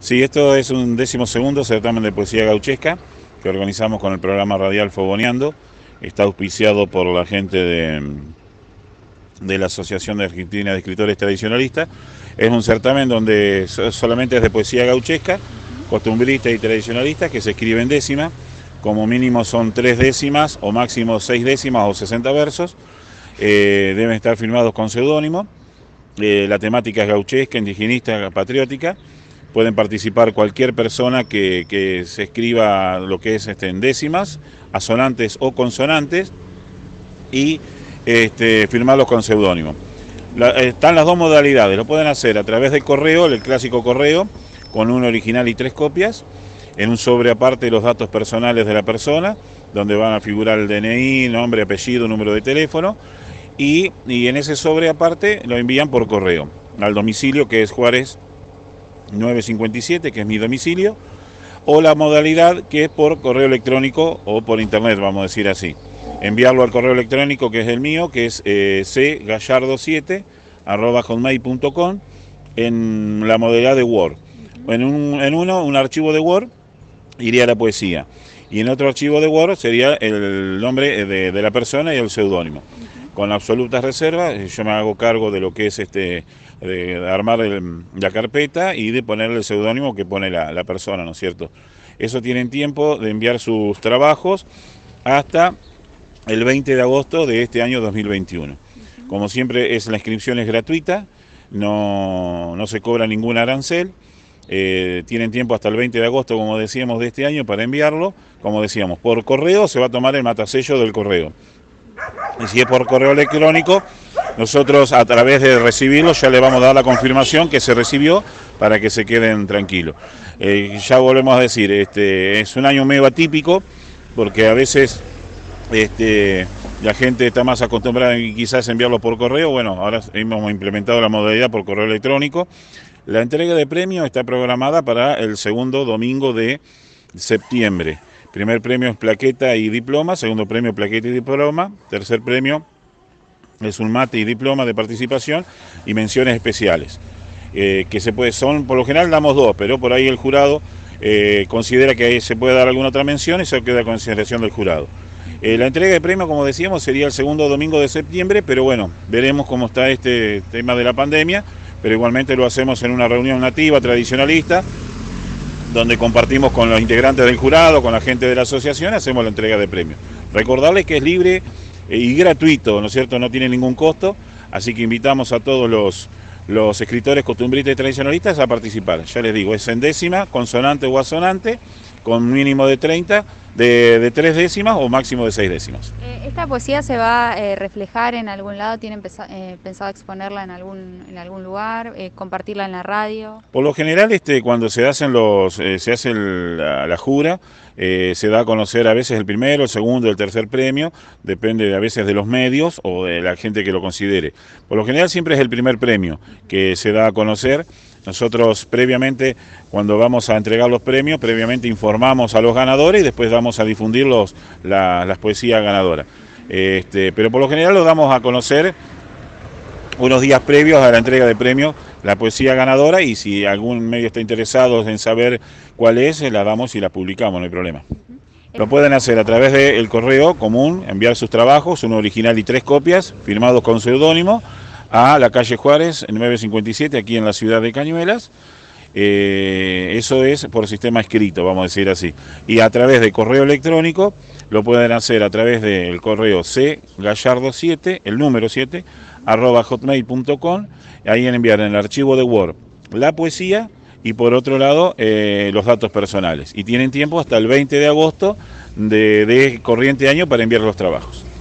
Sí, esto es un 12º certamen de poesía gauchesca que organizamos con el programa radial Fogoneando. Está auspiciado por la gente de la Asociación de Argentina de Escritores Tradicionalistas. Es un certamen donde solamente es de poesía gauchesca, costumbrista y tradicionalista, que se escribe en décima. Como mínimo son 3 décimas o máximo 6 décimas o 60 versos. Deben estar firmados con seudónimo. La temática es gauchesca, indigenista, patriótica. Pueden participar cualquier persona que se escriba lo que es en décimas, asonantes o consonantes, y firmarlos con seudónimo. Están las dos modalidades, lo pueden hacer a través del correo, el clásico correo, con un original y 3 copias, en un sobre aparte los datos personales de la persona, donde van a figurar el DNI, nombre, apellido, número de teléfono, y en ese sobre aparte lo envían por correo, al domicilio que es Juárez 957, que es mi domicilio, o la modalidad que es por correo electrónico o por internet, vamos a decir así. Enviarlo al correo electrónico que es el mío, que es cgallardo7@hotmail.com, en la modalidad de Word. En un archivo de Word iría la poesía, y en otro archivo de Word sería el nombre de la persona y el seudónimo. Con absolutas reservas, yo me hago cargo de lo que es de armar la carpeta y de ponerle el seudónimo que pone la persona, ¿no es cierto? Eso tienen tiempo de enviar sus trabajos hasta el 20 de agosto de este año 2021. Como siempre, la inscripción es gratuita, no se cobra ningún arancel. Tienen tiempo hasta el 20 de agosto, como decíamos, de este año para enviarlo. Como decíamos, por correo se va a tomar el matasello del correo. Y si es por correo electrónico, nosotros a través de recibirlo ya le vamos a dar la confirmación que se recibió para que se queden tranquilos. Ya volvemos a decir, es un año medio atípico porque a veces la gente está más acostumbrada y quizás enviarlo por correo. Bueno, ahora hemos implementado la modalidad por correo electrónico. La entrega de premios está programada para el segundo domingo de septiembre. Primer premio es plaqueta y diploma, segundo premio plaqueta y diploma, tercer premio es un mate y diploma de participación y menciones especiales. Por lo general damos 2, pero por ahí el jurado considera que se puede dar alguna otra mención y se queda a consideración del jurado. La entrega de premio, como decíamos, sería el segundo domingo de septiembre, pero bueno, veremos cómo está este tema de la pandemia, pero igualmente lo hacemos en una reunión nativa, tradicionalista, donde compartimos con los integrantes del jurado, con la gente de la asociación, hacemos la entrega de premios. Recordarles que es libre y gratuito, ¿no es cierto? No tiene ningún costo, así que invitamos a todos los escritores costumbristas y tradicionalistas a participar. Ya les digo, es en décima, consonante o asonante, con mínimo de 30, de 3 décimas o máximo de 6 décimas. ¿Esta poesía se va a reflejar en algún lado? ¿Tienen pensado exponerla en algún lugar, compartirla en la radio? Por lo general, cuando se hace la jura, se da a conocer a veces el primero, el segundo, el tercer premio, depende a veces de los medios o de la gente que lo considere. Por lo general siempre es el primer premio que se da a conocer. Nosotros previamente, cuando vamos a entregar los premios, previamente informamos a los ganadores y después vamos a difundir las poesías ganadoras. Pero por lo general lo damos a conocer unos días previos a la entrega de premios, la poesía ganadora, y si algún medio está interesado en saber cuál es, la damos y la publicamos, no hay problema. Lo pueden hacer a través del correo común, enviar sus trabajos, uno original y 3 copias, firmados con seudónimo, a la calle Juárez 957, aquí en la ciudad de Cañuelas. Eso es por sistema escrito, vamos a decir así. Y a través de correo electrónico lo pueden hacer a través del correo cgallardo7, el número 7, @hotmail.com. Ahí enviar en el archivo de Word la poesía y por otro lado los datos personales. Y tienen tiempo hasta el 20 de agosto de corriente año para enviar los trabajos.